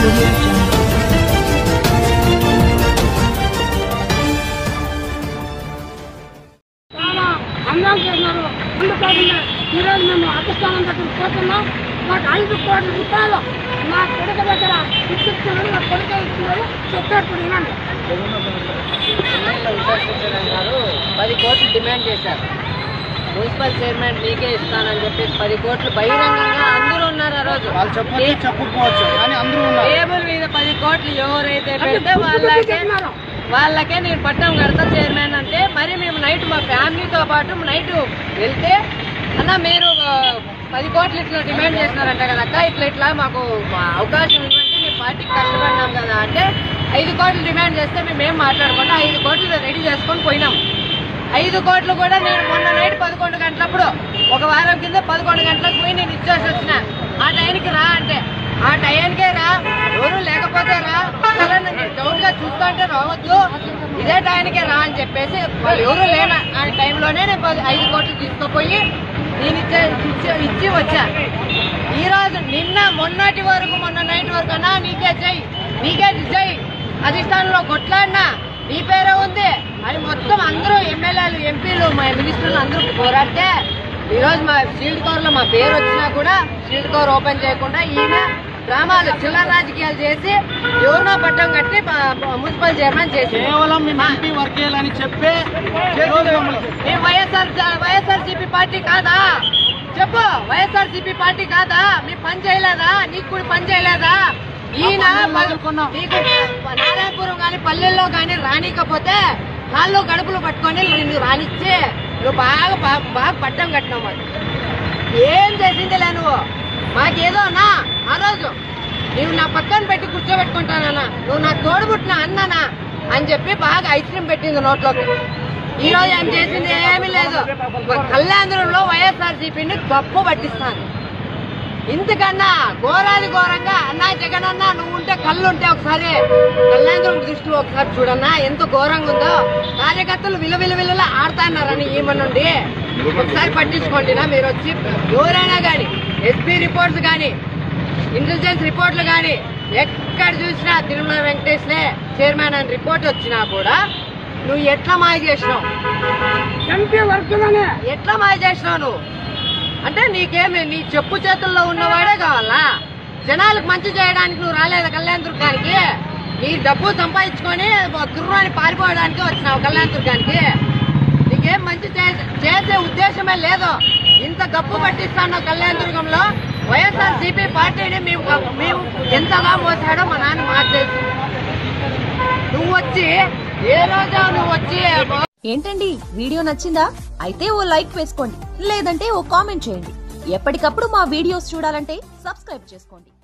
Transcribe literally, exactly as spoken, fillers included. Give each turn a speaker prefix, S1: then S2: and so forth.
S1: audio jungle.
S2: అన్యాయం చేస్తున్నారు. అందుకోసమే ఈరోజు మేము అధిష్టానం దగ్గర పోతున్నాం. మాకు ఐదు కోట్ల రూపాయలు నా కొడుకు దగ్గర ఇచ్చిస్తున్నారు. నా కొడుకు ఇస్తున్నారు. చెప్పేప్పుడు వినండి.
S3: పది కోట్లు డిమాండ్ చేశారు. మున్సిపల్ చైర్మన్ నీకే ఇస్తానని చెప్పేసి పది కోట్లు బహిరంగంగా అందరూ ఉన్నారు. ఆ రోజు టేబుల్ మీద పది కోట్లు ఎవరైతే పెడితే వాళ్ళకే వాళ్ళకే నేను పట్టం కడతా చైర్మన్ అంటే, మరి మేము నైట్ మా ఫ్యామిలీతో పాటు నైట్ వెళ్తే అన్న మీరు పది కోట్లు ఇట్లా డిమాండ్ చేస్తున్నారంట కదక్క, ఇట్లా ఇట్లా మాకు అవకాశం ఇవ్వండి, మేము పార్టీకి కష్టపడినాం కదా అంటే, ఐదు కోట్లు డిమాండ్ చేస్తే మేము ఏం మాట్లాడకుండా ఐదు కోట్లు రెడీ చేసుకొని పోయినాం. ఐదు కోట్లు కూడా నేను మొన్న నైట్ పదకొండు గంటలప్పుడు ఒక వారం కింద పదకొండు గంటలకు పోయి నేను ఇచ్చేసి వచ్చిన. ఆ టైంకి రా అంటే ఆ టైంకే రా, ఎవరు లేకపోతే రా, డౌట్ గా చూస్తుంటే రావద్దు, ఇదే టైంకే రా అని చెప్పేసి వాళ్ళు ఎవరు లేన ఆ టైంలోనే నేను ఐదు కోట్లు తీసుకుపోయి నేను ఇచ్చే ఇచ్చి వచ్చా. ఈ రోజు నిన్న మొన్నటి వరకు మొన్న నైట్ వరకు అన్నా నీకే చెయ్యి నీకే చెయ్యి అధిష్టానంలో కొట్లాడినా నీ పేరే ఉంది అని మొత్తం అందరూ ఎమ్మెల్యేలు ఎంపీలు మా మినిస్టర్లు అందరూ పోరాడితే ఈరోజు మా షీల్డ్ కవర్ లో మా పేరు వచ్చినా కూడా షీల్డ్ కవర్ ఓపెన్ చేయకుండా ఈయన డ్రామాలు చిల్లర రాజకీయాలు చేసి ఎవరినో పట్టం కట్టి మున్సిపల్ చైర్మన్ చేసి మేము వైఎస్ఆర్ వైఎస్ఆర్సీపీ పార్టీ కాదా చెప్పు, వైఎస్ఆర్సీపీ పార్టీ కాదా? మీ పని చేయలేదా? నీకు కూడా పని చేయలేదా? ఈయన నీకు నారాయణపురం కానీ పల్లెల్లో కానీ రానికపోతే కాళ్ళు గడుపులు పట్టుకొని నువ్వు రానిచ్చి నువ్వు బాగా బాగా పట్టం కట్టినావు. మాకు ఏం చేసిందిలే నువ్వు, మాకేదో అన్నా ఆ రోజు నువ్వు నా పక్కన పెట్టి కూర్చోబెట్టుకుంటానన్నా, నువ్వు నాకు తోడుబుట్టిన అన్నానా అని చెప్పి బాగా ఐస్ క్రీమ్ పెట్టింది నోట్లోకి. ఈ రోజు ఏం చేసింది ఏమీ లేదు. కళ్యాణంలో వైఎస్ఆర్సీపీని గొప్ప పట్టిస్తాను. ఇంతకన్నా ఘోరాది ఘోరంగా అన్నా జగన్ అన్నా నువ్వు ఉంటే కళ్ళు ఉంటే ఒకసారి కళ్యాణం దృష్టిలో ఒకసారి చూడన్నా ఎంత ఘోరంగా ఉందో. కార్యకర్తలు విలువిలు విలువలా ఆడుతున్నారని ఈమె నుండి ఒకసారి పట్టించుకోండి. నా మీరు వచ్చి ఎవరైనా కానీ ఎస్పీ రిపోర్ట్స్ కానీ ఇంటెలిజెన్స్ రిపోర్ట్లు కానీ ఎక్కడ చూసినా తిరుమల వెంకటేశ్వరే చైర్మన్ అని రిపోర్ట్ వచ్చినా కూడా నువ్వు ఎట్లా మాయ చేసినావు, ఎట్లా మాయ చేసినావు నువ్వు అంటే నీకేమి నీ చెప్పు చేతుల్లో ఉన్నవాడే కావాలా? జనాలకు మంచి చేయడానికి నువ్వు రాలేదు కళ్యాణ దుర్గానికి. నీ డబ్బు సంపాదించుకొని దుర్రాన్ని పారిపోవడానికి వచ్చినావు కళ్యాణ దుర్గానికి. నీకేం మంచి చేసే ఉద్దేశమే లేదు. ఇంత గప్పు పట్టిస్తాను కళ్యాణ దుర్గంలో వైఎస్ఆర్సీపీ పార్టీని మేము మేము ఎంతగా మోసాడో మా నాన్న మాకు తెలుసు. నువ్వు వచ్చి ఏ రోజా నువ్వు వచ్చి
S4: ఏంటండి వీడియో నచ్చిందా? అయితే ఓ లైక్ వేసుకోండి, లేదంటే ఓ కామెంట్ చేయండి. ఎప్పటికప్పుడు మా వీడియోస్ చూడాలంటే సబ్స్క్రైబ్ చేసుకోండి.